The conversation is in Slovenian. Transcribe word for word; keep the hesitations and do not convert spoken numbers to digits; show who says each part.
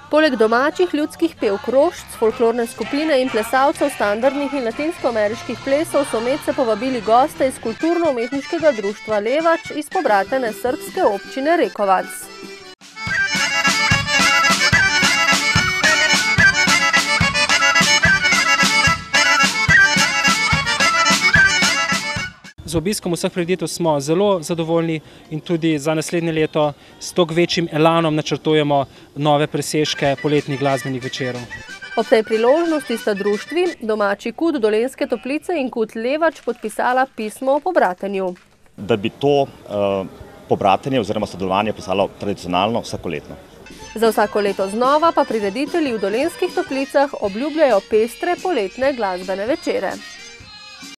Speaker 1: Poleg domačih ljudskih pevk rošč, folklorne skupine in plesalcev standardnih in latinskoameriških plesov so medse povabili goste iz kulturno-umetniškega društva Levač iz pobratene srbske občine Rekovac.
Speaker 2: Z obiskom vseh prireditev smo zelo zadovoljni in tudi za naslednje leto s toliko večjim elanom načrtujemo nove presežke poletnih glasbenih večerov.
Speaker 1: Ob tej priložnosti sta društvi, domači Kut Dolenjske Toplice in Kut Levač, podpisala pismo o pobratenju.
Speaker 3: Da bi to uh, pobratenje oziroma sodelovanje postalo tradicionalno vsakoletno.
Speaker 1: Za vsako leto znova pa prireditelji v Dolenjskih Toplicah obljubljajo pestre poletne glasbene večere.